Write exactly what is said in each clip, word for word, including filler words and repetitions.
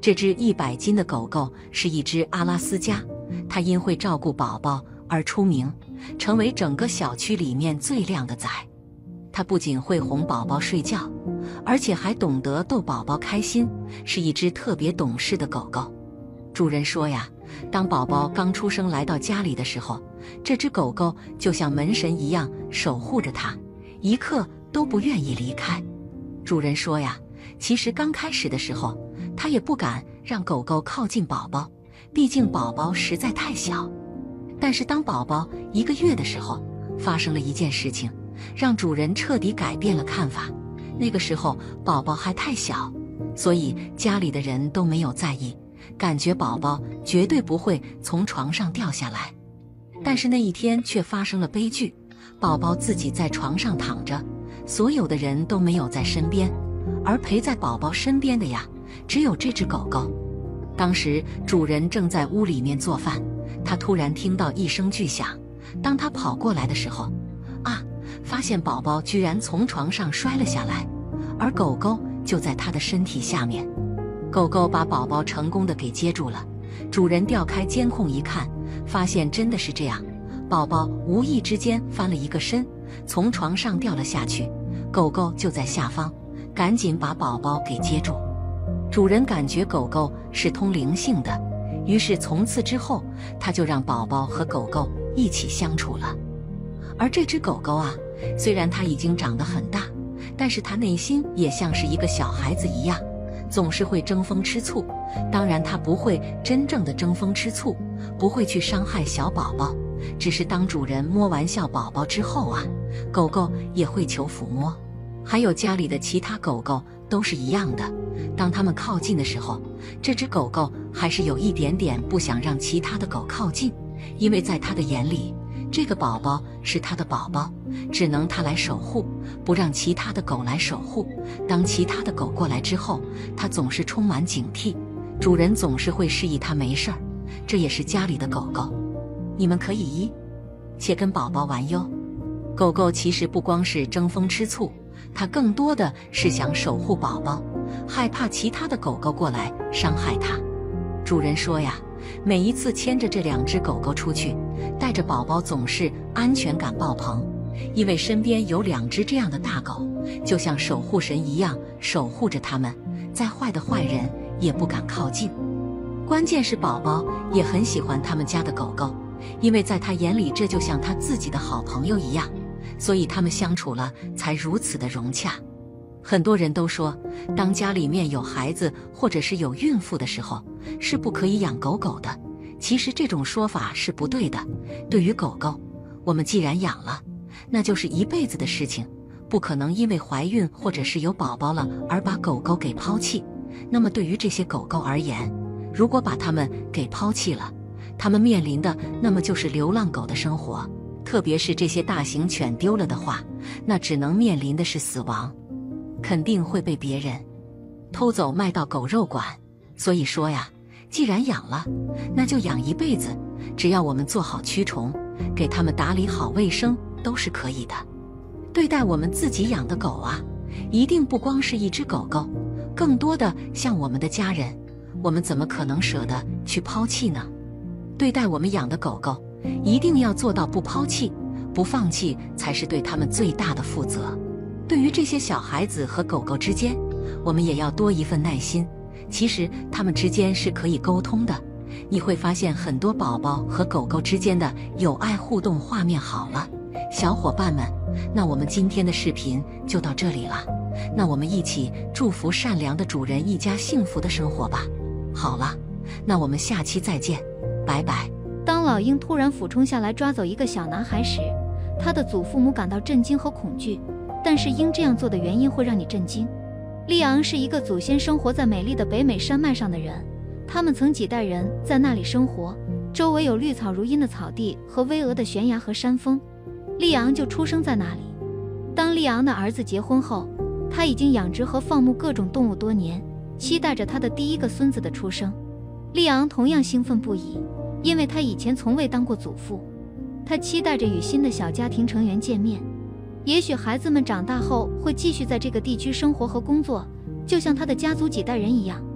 这只一百斤的狗狗是一只阿拉斯加，它因会照顾宝宝而出名，成为整个小区里面最靓的仔。它不仅会哄宝宝睡觉，而且还懂得逗宝宝开心，是一只特别懂事的狗狗。主人说呀，当宝宝刚出生来到家里的时候，这只狗狗就像门神一样守护着它，一刻都不愿意离开。主人说呀，其实刚开始的时候，他也不敢让狗狗靠近宝宝，毕竟宝宝实在太小。但是当宝宝一个月的时候，发生了一件事情，让主人彻底改变了看法。那个时候宝宝还太小，所以家里的人都没有在意，感觉宝宝绝对不会从床上掉下来。但是那一天却发生了悲剧，宝宝自己在床上躺着，所有的人都没有在身边，而陪在宝宝身边的呀，只有这只狗狗。当时主人正在屋里面做饭，他突然听到一声巨响，当他跑过来的时候，啊，发现宝宝居然从床上摔了下来，而狗狗就在他的身体下面。狗狗把宝宝成功的给接住了，主人调开监控一看，发现真的是这样，宝宝无意之间翻了一个身，从床上掉了下去，狗狗就在下方，赶紧把宝宝给接住。主人感觉狗狗是通灵性的，于是从此之后，他就让宝宝和狗狗一起相处了。而这只狗狗啊，虽然它已经长得很大，但是它内心也像是一个小孩子一样，总是会争风吃醋。当然它不会真正的争风吃醋，不会去伤害小宝宝，只是当主人摸玩笑宝宝之后啊，狗狗也会求抚摸。还有家里的其他狗狗都是一样的，当它们靠近的时候，这只狗狗还是有一点点不想让其他的狗靠近，因为在它的眼里，这个宝宝是它的宝宝，只能它来守护，不让其他的狗来守护。当其他的狗过来之后，它总是充满警惕，主人总是会示意它没事儿，这也是家里的狗狗。你们可以一且跟宝宝玩哟。狗狗其实不光是争风吃醋，它更多的是想守护宝宝，害怕其他的狗狗过来伤害它。主人说呀，每一次牵着这两只狗狗出去，带着宝宝总是安全感爆棚，因为身边有两只这样的大狗，就像守护神一样守护着它们，再坏的坏人也不敢靠近。关键是宝宝也很喜欢他们家的狗狗，因为在他眼里这就像他自己的好朋友一样，所以他们相处了才如此的融洽。很多人都说，当家里面有孩子或者是有孕妇的时候，是不可以养狗狗的。其实这种说法是不对的。对于狗狗，我们既然养了，那就是一辈子的事情，不可能因为怀孕或者是有宝宝了而把狗狗给抛弃。那么对于这些狗狗而言，如果把它们给抛弃了，它们面临的那么就是流浪狗的生活，特别是这些大型犬丢了的话，那只能面临的是死亡，肯定会被别人偷走卖到狗肉馆。所以说呀，既然养了，那就养一辈子，只要我们做好驱虫，给它们打理好卫生，都是可以的。对待我们自己养的狗啊，一定不光是一只狗狗，更多的像我们的家人，我们怎么可能舍得去抛弃呢？对待我们养的狗狗，一定要做到不抛弃、不放弃，才是对他们最大的负责。对于这些小孩子和狗狗之间，我们也要多一份耐心。其实他们之间是可以沟通的，你会发现很多宝宝和狗狗之间的有爱互动画面好了。小伙伴们，那我们今天的视频就到这里了，那我们一起祝福善良的主人一家幸福的生活吧。好了，那我们下期再见，拜拜。 当老鹰突然俯冲下来抓走一个小男孩时，他的祖父母感到震惊和恐惧。但是鹰这样做的原因会让你震惊。利昂是一个祖先生活在美丽的北美山脉上的人，他们曾几代人在那里生活，周围有绿草如茵的草地和巍峨的悬崖和山峰。利昂就出生在那里。当利昂的儿子结婚后，他已经养殖和放牧各种动物多年，期待着他的第一个孙子的出生。利昂同样兴奋不已，因为他以前从未当过祖父。他期待着与新的小家庭成员见面。也许孩子们长大后会继续在这个地区生活和工作，就像他的家族几代人一样。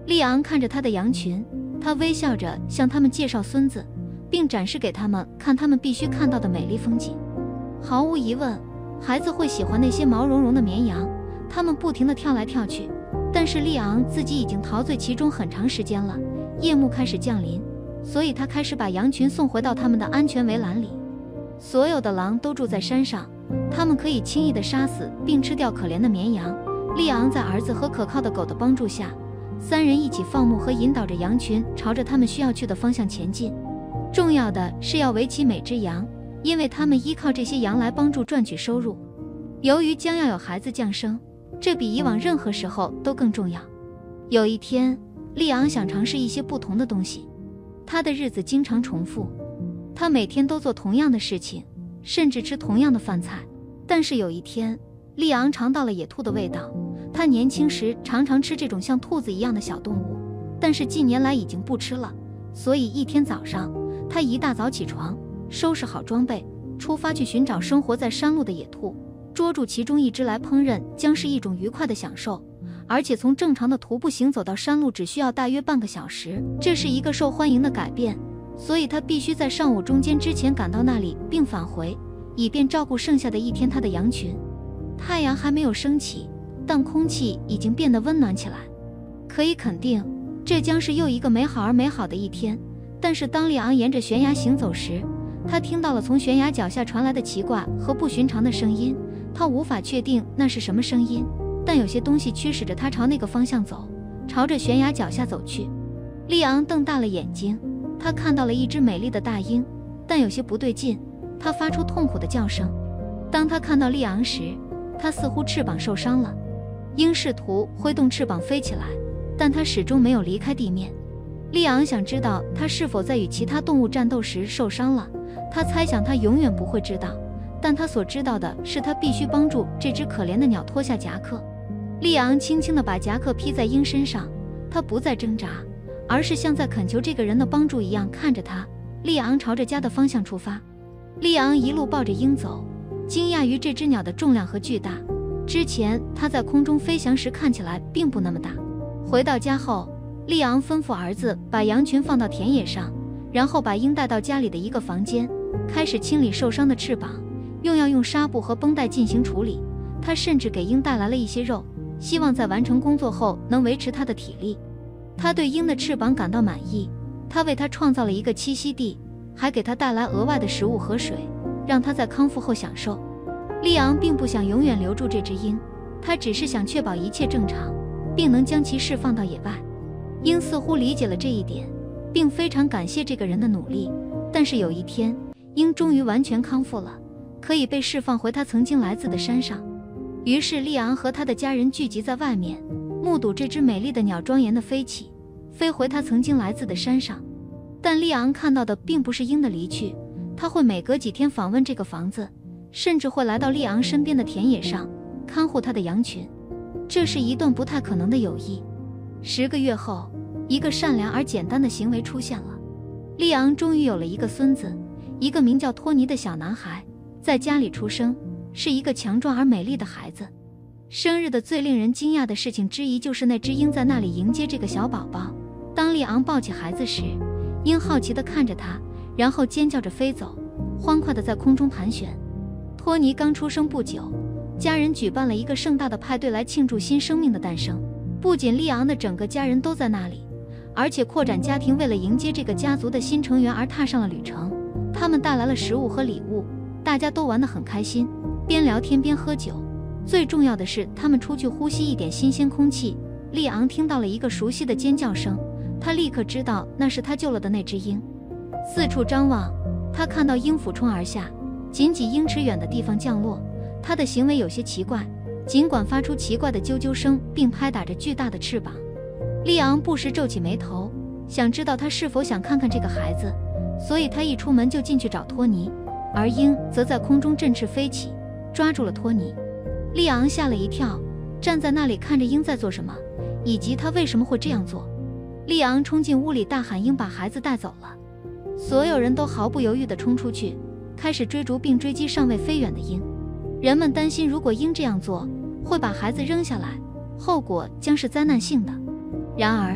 利昂看着他的羊群，他微笑着向他们介绍孙子，并展示给他们看他们必须看到的美丽风景。毫无疑问，孩子会喜欢那些毛茸茸的绵羊，他们不停地跳来跳去。但是利昂自己已经陶醉其中很长时间了，夜幕开始降临，所以他开始把羊群送回到他们的安全围栏里。所有的狼都住在山上，他们可以轻易地杀死并吃掉可怜的绵羊。利昂在儿子和可靠的狗的帮助下，三人一起放牧和引导着羊群朝着他们需要去的方向前进。重要的是要围起每只羊，因为他们依靠这些羊来帮助赚取收入。由于将要有孩子降生，这比以往任何时候都更重要。有一天，利昂想尝试一些不同的东西。他的日子经常重复，他每天都做同样的事情，甚至吃同样的饭菜。但是有一天，利昂尝到了野兔的味道。他年轻时常常吃这种像兔子一样的小动物，但是近年来已经不吃了。所以一天早上，他一大早起床，收拾好装备，出发去寻找生活在山路的野兔。捉住其中一只来烹饪将是一种愉快的享受，而且从正常的徒步行走到山路只需要大约半个小时，这是一个受欢迎的改变。所以他必须在上午中间之前赶到那里并返回，以便照顾剩下的一天他的羊群。太阳还没有升起，但空气已经变得温暖起来。可以肯定，这将是又一个美好而美好的一天。但是当利昂沿着悬崖行走时，他听到了从悬崖脚下传来的奇怪和不寻常的声音。他无法确定那是什么声音，但有些东西驱使着他朝那个方向走，朝着悬崖脚下走去。利昂瞪大了眼睛，他看到了一只美丽的大鹰，但有些不对劲，它发出痛苦的叫声。当他看到利昂时，它似乎翅膀受伤了。鹰试图挥动翅膀飞起来，但它始终没有离开地面。利昂想知道它是否在与其他动物战斗时受伤了，他猜想他永远不会知道，但他所知道的是他必须帮助这只可怜的鸟脱下夹克。利昂轻轻地把夹克披在鹰身上，他不再挣扎，而是像在恳求这个人的帮助一样看着他。利昂朝着家的方向出发。利昂一路抱着鹰走，惊讶于这只鸟的重量和巨大。之前它在空中飞翔时看起来并不那么大。回到家后，利昂吩咐儿子把羊群放到田野上，然后把鹰带到家里的一个房间，开始清理受伤的翅膀，用要用纱布和绷带进行处理。他甚至给鹰带来了一些肉，希望在完成工作后能维持它的体力。他对鹰的翅膀感到满意，他为它创造了一个栖息地，还给它带来额外的食物和水，让它在康复后享受。利昂并不想永远留住这只鹰，他只是想确保一切正常，并能将其释放到野外。鹰似乎理解了这一点，并非常感谢这个人的努力。但是有一天，鹰终于完全康复了，可以被释放回他曾经来自的山上。于是利昂和他的家人聚集在外面，目睹这只美丽的鸟庄严地飞起，飞回他曾经来自的山上。但利昂看到的并不是鹰的离去，他会每隔几天访问这个房子，甚至会来到利昂身边的田野上，看护他的羊群。这是一段不太可能的友谊。十个月后，一个善良而简单的行为出现了。利昂终于有了一个孙子，一个名叫托尼的小男孩，在家里出生，是一个强壮而美丽的孩子。生日的最令人惊讶的事情之一就是那只鹰在那里迎接这个小宝宝。当利昂抱起孩子时，鹰好奇地看着他，然后尖叫着飞走，欢快地在空中盘旋。托尼刚出生不久，家人举办了一个盛大的派对来庆祝新生命的诞生。不仅利昂的整个家人都在那里，而且扩展家庭为了迎接这个家族的新成员而踏上了旅程。他们带来了食物和礼物，大家都玩得很开心，边聊天边喝酒。最重要的是，他们出去呼吸一点新鲜空气。利昂听到了一个熟悉的尖叫声，他立刻知道那是他救了的那只鹰。四处张望，他看到鹰俯冲而下，仅几英尺远的地方降落。他的行为有些奇怪，尽管发出奇怪的啾啾声并拍打着巨大的翅膀。利昂不时皱起眉头，想知道他是否想看看这个孩子，所以他一出门就进去找托尼，而鹰则在空中振翅飞起，抓住了托尼。利昂吓了一跳，站在那里看着鹰在做什么，以及他为什么会这样做。利昂冲进屋里大喊鹰把孩子带走了。所有人都毫不犹豫地冲出去，开始追逐并追击尚未飞远的鹰。人们担心如果鹰这样做，会把孩子扔下来，后果将是灾难性的。然而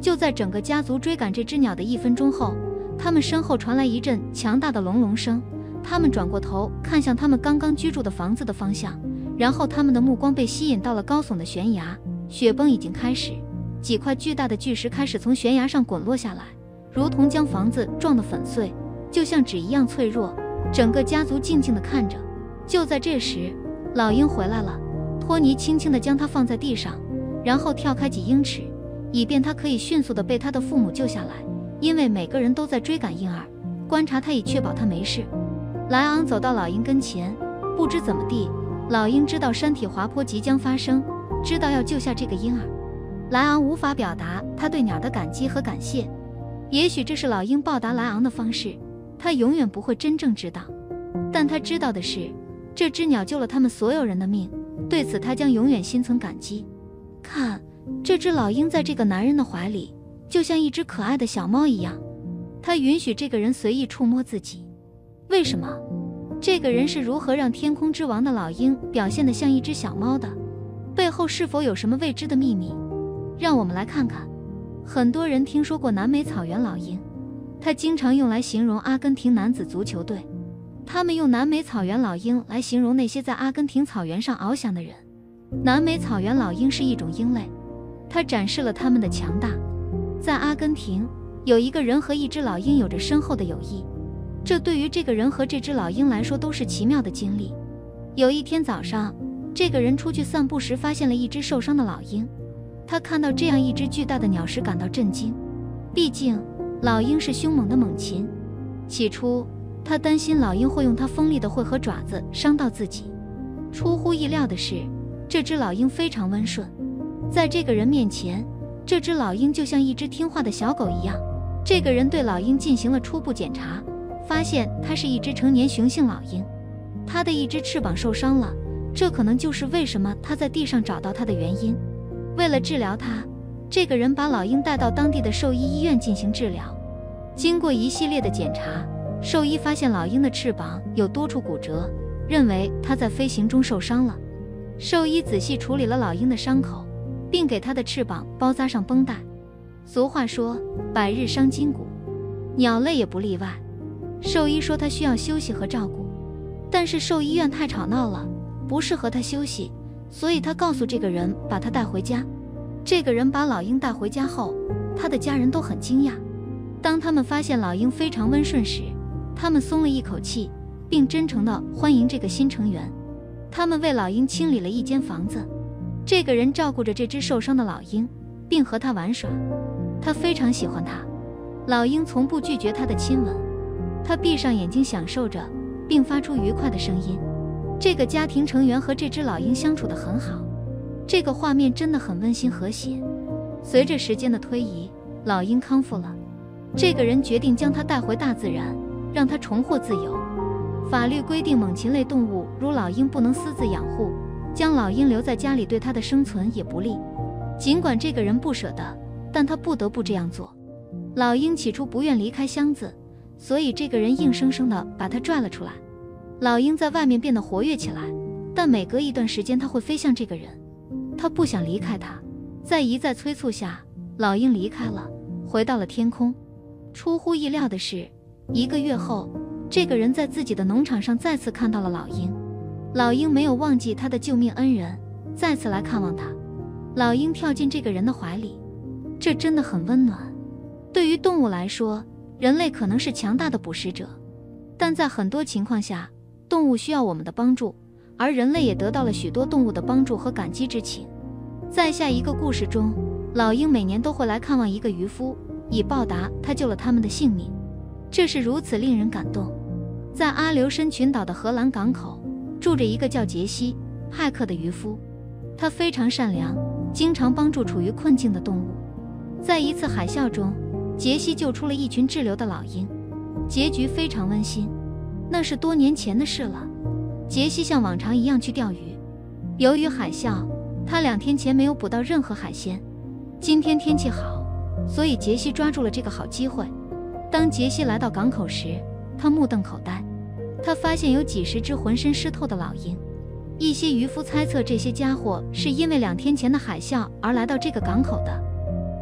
就在整个家族追赶这只鸟的一分钟后，他们身后传来一阵强大的隆隆声。他们转过头看向他们刚刚居住的房子的方向，然后他们的目光被吸引到了高耸的悬崖。雪崩已经开始，几块巨大的巨石开始从悬崖上滚落下来，如同将房子撞得粉碎，就像纸一样脆弱。整个家族静静地看着。就在这时，老鹰回来了。托尼轻轻地将它放在地上，然后跳开几英尺，以便他可以迅速地被他的父母救下来，因为每个人都在追赶婴儿，观察他以确保他没事。莱昂走到老鹰跟前，不知怎么地，老鹰知道山体滑坡即将发生，知道要救下这个婴儿。莱昂无法表达他对鸟的感激和感谢，也许这是老鹰报答莱昂的方式，他永远不会真正知道。但他知道的是，这只鸟救了他们所有人的命，对此他将永远心存感激。看，这只老鹰在这个男人的怀里，就像一只可爱的小猫一样，他允许这个人随意触摸自己。为什么？这个人是如何让天空之王的老鹰表现得像一只小猫的？背后是否有什么未知的秘密？让我们来看看。很多人听说过南美草原老鹰，它经常用来形容阿根廷男子足球队。他们用南美草原老鹰来形容那些在阿根廷草原上翱翔的人。南美草原老鹰是一种鹰类，它展示了他们的强大。在阿根廷，有一个人和一只老鹰有着深厚的友谊，这对于这个人和这只老鹰来说都是奇妙的经历。有一天早上，这个人出去散步时发现了一只受伤的老鹰。他看到这样一只巨大的鸟时感到震惊，毕竟老鹰是凶猛的猛禽。起初他担心老鹰会用它锋利的喙和爪子伤到自己。出乎意料的是，这只老鹰非常温顺。在这个人面前，这只老鹰就像一只听话的小狗一样。这个人对老鹰进行了初步检查，发现它是一只成年雄性老鹰，它的一只翅膀受伤了，这可能就是为什么他在地上找到它的原因。为了治疗它，这个人把老鹰带到当地的兽医医院进行治疗。经过一系列的检查，兽医发现老鹰的翅膀有多处骨折，认为它在飞行中受伤了。兽医仔细处理了老鹰的伤口，并给它的翅膀包扎上绷带。俗话说，百日伤筋骨，鸟类也不例外。兽医说它需要休息和照顾，但是兽医院太吵闹了，不适合它休息，所以他告诉这个人把它带回家。这个人把老鹰带回家后，他的家人都很惊讶。当他们发现老鹰非常温顺时，他们松了一口气，并真诚地欢迎这个新成员。他们为老鹰清理了一间房子。这个人照顾着这只受伤的老鹰，并和它玩耍。他非常喜欢它。老鹰从不拒绝他的亲吻。他闭上眼睛享受着，并发出愉快的声音。这个家庭成员和这只老鹰相处得很好，这个画面真的很温馨和谐。随着时间的推移，老鹰康复了。这个人决定将它带回大自然，让它重获自由。法律规定猛禽类动物如老鹰不能私自养护，将老鹰留在家里对它的生存也不利。尽管这个人不舍得，但他不得不这样做。老鹰起初不愿离开箱子，所以这个人硬生生地把它拽了出来。老鹰在外面变得活跃起来，但每隔一段时间它会飞向这个人。他不想离开他。在一再催促下，老鹰离开了，回到了天空。出乎意料的是，一个月后，这个人在自己的农场上再次看到了老鹰。老鹰没有忘记他的救命恩人，再次来看望他。老鹰跳进这个人的怀里，这真的很温暖。对于动物来说，人类可能是强大的捕食者，但在很多情况下，动物需要我们的帮助，而人类也得到了许多动物的帮助和感激之情。在下一个故事中，老鹰每年都会来看望一个渔夫，以报答他救了他们的性命。这是如此令人感动。在阿留申群岛的荷兰港口，住着一个叫杰西·派克的渔夫，他非常善良，经常帮助处于困境的动物。在一次海啸中，杰西救出了一群滞留的老鹰，结局非常温馨。那是多年前的事了。杰西像往常一样去钓鱼，由于海啸，他两天前没有捕到任何海鲜。今天天气好，所以杰西抓住了这个好机会。当杰西来到港口时，他目瞪口呆。他发现有几十只浑身湿透的老鹰。一些渔夫猜测这些家伙是因为两天前的海啸而来到这个港口的。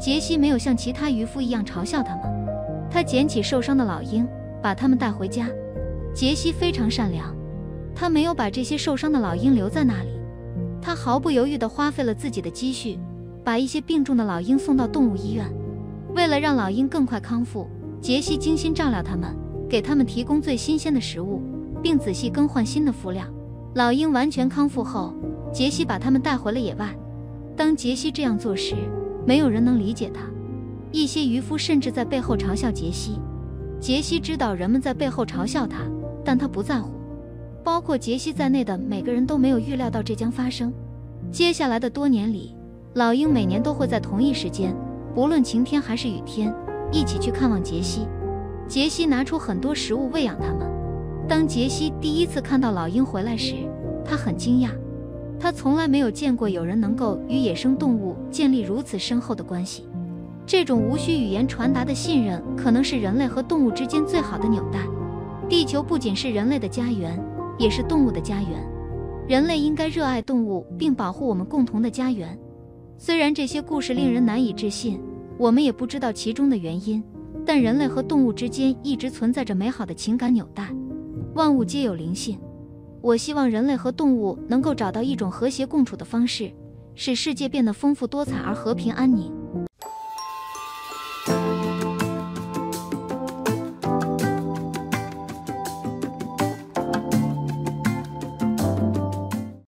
杰西没有像其他渔夫一样嘲笑他们，他捡起受伤的老鹰，把他们带回家。杰西非常善良，他没有把这些受伤的老鹰留在那里，他毫不犹豫地花费了自己的积蓄，把一些病重的老鹰送到动物医院。为了让老鹰更快康复，杰西精心照料它们，给它们提供最新鲜的食物，并仔细更换新的饲料。老鹰完全康复后，杰西把它们带回了野外。当杰西这样做时，没有人能理解他，一些渔夫甚至在背后嘲笑杰西。杰西知道人们在背后嘲笑他，但他不在乎。包括杰西在内的每个人都没有预料到这将发生。接下来的多年里，老鹰每年都会在同一时间，不论晴天还是雨天，一起去看望杰西。杰西拿出很多食物喂养它们。当杰西第一次看到老鹰回来时，他很惊讶，他从来没有见过有人能够与野生动物建立如此深厚的关系。这种无需语言传达的信任，可能是人类和动物之间最好的纽带。地球不仅是人类的家园，也是动物的家园。人类应该热爱动物，并保护我们共同的家园。虽然这些故事令人难以置信，我们也不知道其中的原因，但人类和动物之间一直存在着美好的情感纽带。万物皆有灵性，我希望人类和动物能够找到一种和谐共处的方式，使世界变得丰富多彩而和平安宁。